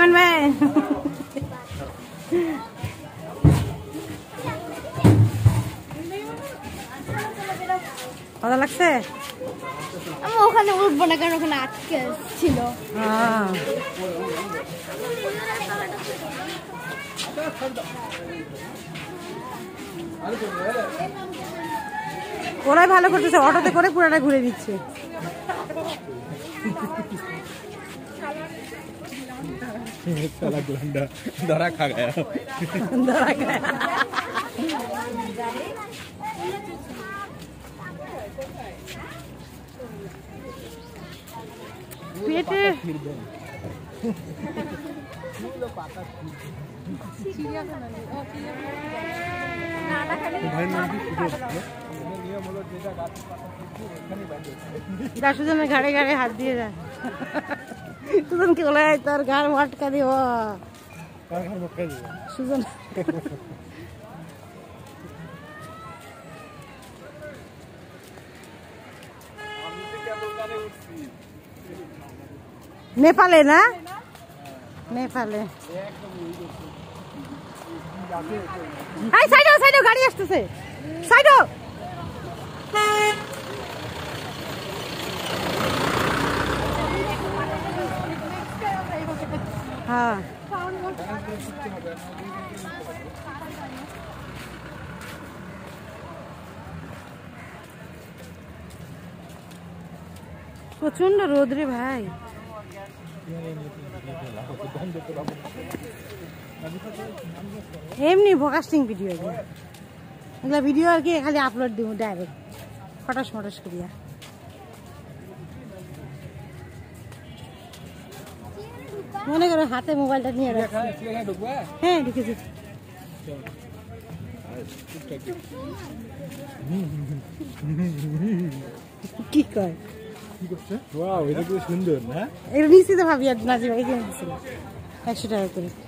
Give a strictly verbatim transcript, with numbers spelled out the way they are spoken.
cameraman मैं ভালো লাগছে আমি ওখানে উঠবো না কারণ ওখানে আটকে ছিল ওরাই ভালো করতেছে অটোতে করে পুরাটা ঘুরে দিচ্ছে साला गुंडा धरा खा गया धरा गया पेटे सुजन घाड़े घाड़े हाथ दिए जा सुजन के बोला तार घर मटका दी हो सुजन नेपाले ना नेपाले हाय साइडो साइडो गाड़ी আসতেছে साइडो हाँ প্রচন্ড রোদ রে ভাই এমনি ব্লগিং ভিডিও এগুলো এগুলা ভিডিও আর কি খালি আপলোড দিব ডাইরেক্ট ফটাস ফটাস করিয়া মনে করো হাতে মোবাইলটা নিয়ে রাখছি হ্যাঁ ঢুকেছি কি কয় ওয়াও এটা কি সুন্দর না এটা নিচে তো ভাবি আর নাজিবা এই কিনে দিছিল একশো টাকা করে